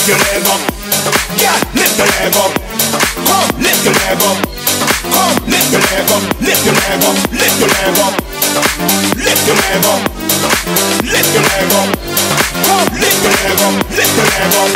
lift your leg up. Yeah, lift your leg up. Come, lift your leg up. Come, lift your leg up. Lift your leg up. Lift your leg up. Lift your leg up. Lift your leg up. Come, lift your leg up. Lift your leg up.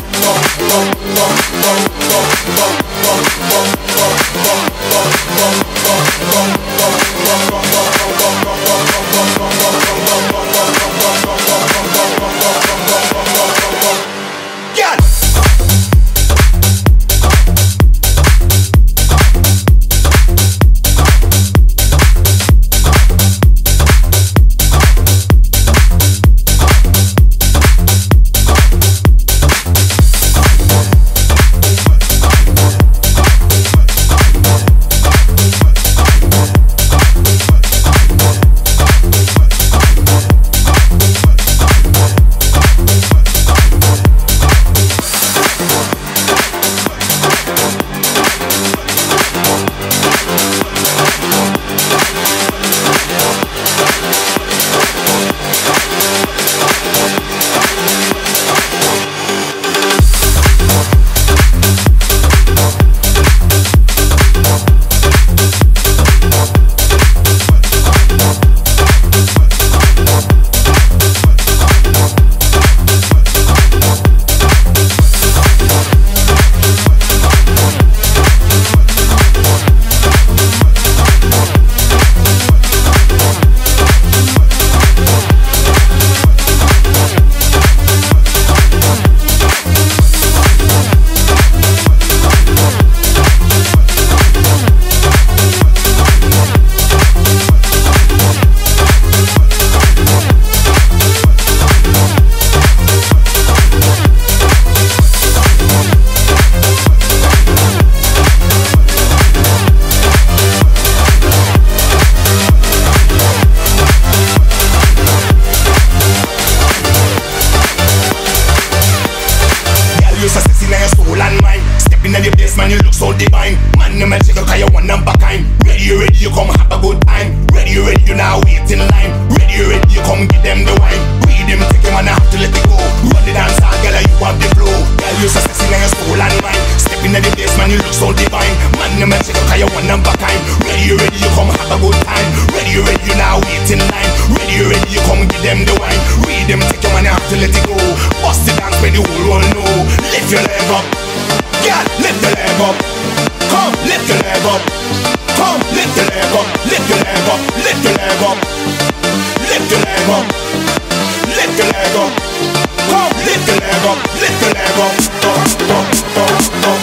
Man, you look so divine. Man, you make you cause you one number kind. Ready, ready, you come have a good time. Ready, ready, you now wait in line. Ready, ready, you come give them the wine. Read them, take him and have to let it go. Run the dance, girl, you have the flow. Girl, you so sexy, now your soul and mind. Step in the place, man, you look so divine. Man, you make you cause you one number kind. Ready, ready, you come have a good time. Ready, ready, you now wait in line. Ready, ready, you come give them the wine. Read them, take him and have to let it go. Bust the dance when the whole world know. Lift your leg up. Yeah, lift your leg up. Come, lift your leg up. Come, lift your leg up. Lift your leg up. Lift your leg up. Lift your leg up. Lift your leg up. Come, lift your leg up. Lift your leg up.